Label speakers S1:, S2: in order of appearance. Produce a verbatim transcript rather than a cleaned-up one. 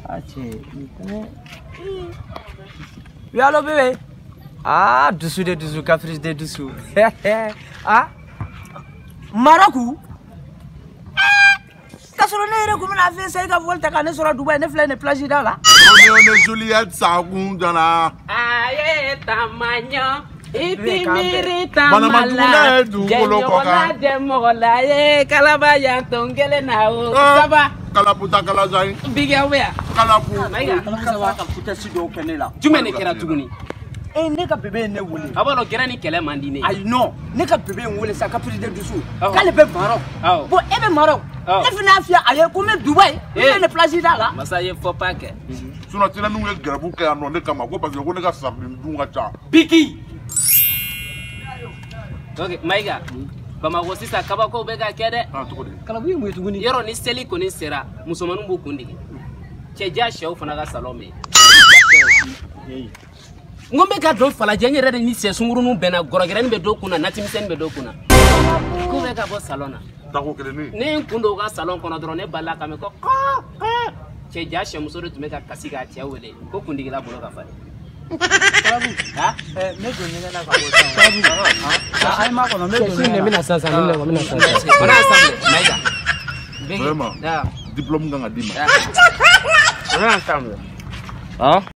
S1: Oui, allô bébé? Ah, dessous de dessous, caprice de dessous. Ah? Maracu? T'as sur le nez comme la fête, c'est qu'à volta quand on sera Dubaï, ne flâne plage là là.
S2: On est Juliette Sagoun dans la.
S3: Aïe, tamagno. Iti miri
S2: Mana
S3: tamala.
S2: matuna du kolo koka.
S3: Demola ye kalabaya tongele nao. Saba.
S2: Kalaputa kalazai.
S3: Biga wea.
S2: Kalapu.
S3: Maiga.
S1: Ka puta si do kenela.
S3: Jume ne kera tuguni.
S1: Eh, ne ka bébé ne wuli.
S3: Abalo kera ni kele mandine.
S1: Ay non, ne ka bébé wuli sa caprice de dessous. Kale be Maroc.
S3: Aw.
S1: Bon, e be Maroc.
S3: Aw.
S1: Ne fina fia aye comme Dubaï,
S3: Eh.
S1: ne plage là là.
S3: Masa ye fo pa ke.
S2: Suna tina nunge garabu ke ano ne kama ko parce que ko ne ka sabin dunga cha.
S3: Biki. Ok, Maiga. Bamako sisa kabako bega kede.
S2: Ah to ko de.
S1: Kala bu mu tuguni.
S3: Yoro ni seli ko ni sera. Musomanu bu kundigi. Cheja shew fana ga salome. Ngombe ka do fala jenye rede ni se sunguru nu bena gorogere ni be do kuna natimisen be do kuna. Ko be ka bo salona.
S2: Ta ko kele ni.
S3: Ne kundo ga salon kono dron ne balla kame ko. Cheja she muso do tumeka kasiga tia wele. Ko kundigi la bolo ka fale. Ha?
S1: Eh, ne do ni na ka bo sa. Ay ma ko no me do ni.
S4: Mina sasa, mina mina sasa.
S3: Ona assemble, Maiga.
S2: Vraiment.
S3: Da.
S2: Diplôme nga dima.
S3: Ona assemble.
S4: Ah?